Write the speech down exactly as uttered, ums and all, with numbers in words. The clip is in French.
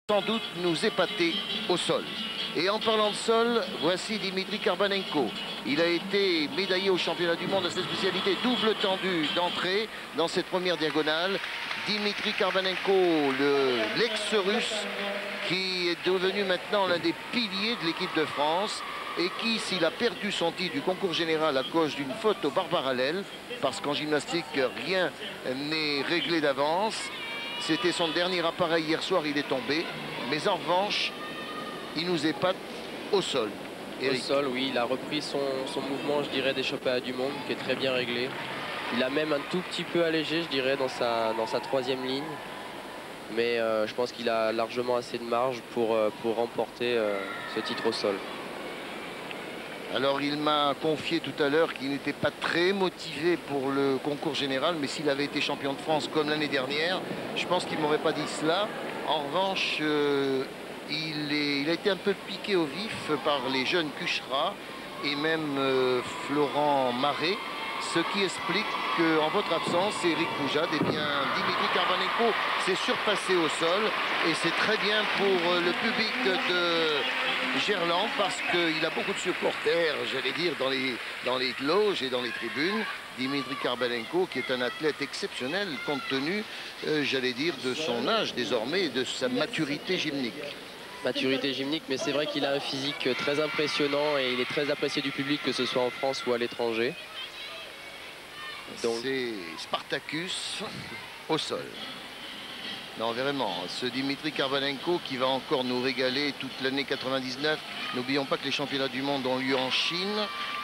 sans doute nous épater au sol. Et en parlant de sol, voici Dimitri Karbanenko. Il a été médaillé au championnat du monde à cette spécialité double tendu d'entrée dans cette première diagonale. Dimitri Karbanenko, l'ex-russe, qui est devenu maintenant l'un des piliers de l'équipe de France et qui, s'il a perdu son titre du concours général à cause d'une faute aux barres parallèles, parce qu'en gymnastique, rien n'est réglé d'avance, c'était son dernier appareil hier soir, il est tombé. Mais en revanche, il nous épate au sol. Eric. Au sol, oui, il a repris son, son mouvement, je dirais, des championnats du monde, qui est très bien réglé. Il a même un tout petit peu allégé, je dirais, dans sa, dans sa troisième ligne. Mais euh, je pense qu'il a largement assez de marge pour, euh, pour remporter euh, ce titre au sol. Alors il m'a confié tout à l'heure qu'il n'était pas très motivé pour le concours général, mais s'il avait été champion de France comme l'année dernière, je pense qu'il ne m'aurait pas dit cela. En revanche, euh, il, est, il a été un peu piqué au vif par les jeunes Kuchera et même euh, Florent Marais, ce qui explique qu'en votre absence, Eric Poujade, eh bien, Dimitri Karbanenko s'est surpassé au sol et c'est très bien pour le public de Gerland parce qu'il a beaucoup de supporters, j'allais dire, dans les, dans les loges et dans les tribunes. Dimitri Karbanenko, qui est un athlète exceptionnel compte tenu, euh, j'allais dire, de son âge désormais et de sa maturité gymnique. Maturité gymnique, mais c'est vrai qu'il a un physique très impressionnant et il est très apprécié du public, que ce soit en France ou à l'étranger. Donc... c'est Spartacus au sol. Non, vraiment, ce Dimitri Karbanenko qui va encore nous régaler toute l'année quatre-vingt-dix-neuf. N'oublions pas que les championnats du monde ont lieu en Chine.